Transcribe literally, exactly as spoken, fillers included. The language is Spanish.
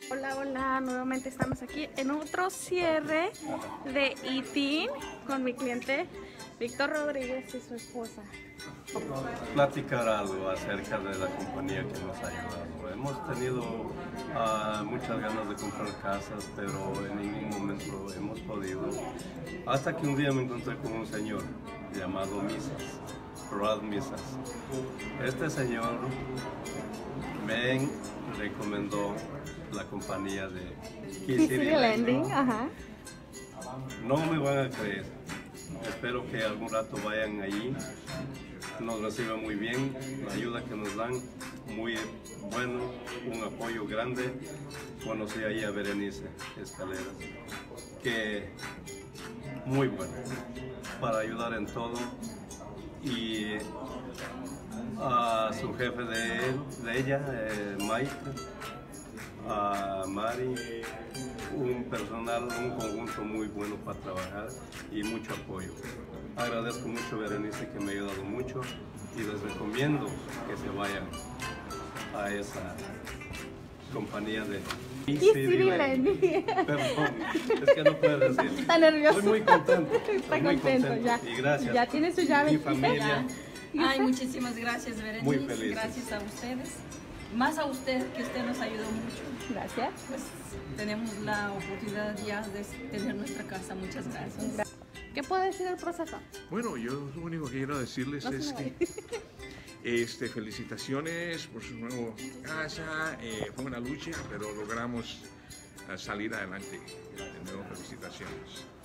Hola, hola, nuevamente estamos aquí en otro cierre de I T I N con mi cliente Víctor Rodríguez y su esposa. Platicar algo acerca de la compañía que nos ha ayudado. Hemos tenido uh, muchas ganas de comprar casas, pero en ningún momento hemos podido. Hasta que un día me encontré con un señor llamado Misas, Rad Misas. Este señor me recomendó la compañía de Key City Lending. Ajá. No me van a creer. Espero que algún rato vayan allí, nos reciban muy bien, la ayuda que nos dan, muy bueno, un apoyo grande. Conocí ahí a Berenice Escaleras, que muy bueno, para ayudar en todo, y a su jefe de, él, de ella, eh, Mike, a Mari, un personal, un conjunto muy bueno para trabajar y mucho apoyo. Agradezco mucho a Berenice, que me ha ayudado mucho, y les recomiendo que se vayan a esa compañía de Key City Lending. Perdón, es que no puedo decir. Está nervioso. Estoy muy contento. Está Estoy muy contento, contento. ya. Y gracias. Ya tiene su llave. Mi familia. Ay, muchísimas gracias, Berenice. Muy felices. Gracias a ustedes. Más a usted, que usted nos ayudó mucho. Gracias. Pues tenemos la oportunidad ya de tener nuestra casa. Muchas gracias. ¿Qué puede decir del proceso? Bueno, yo lo único que quiero decirles No se es me que este, felicitaciones por su nueva casa. Eh, fue una lucha, pero logramos uh, salir adelante. De nuevo, felicitaciones.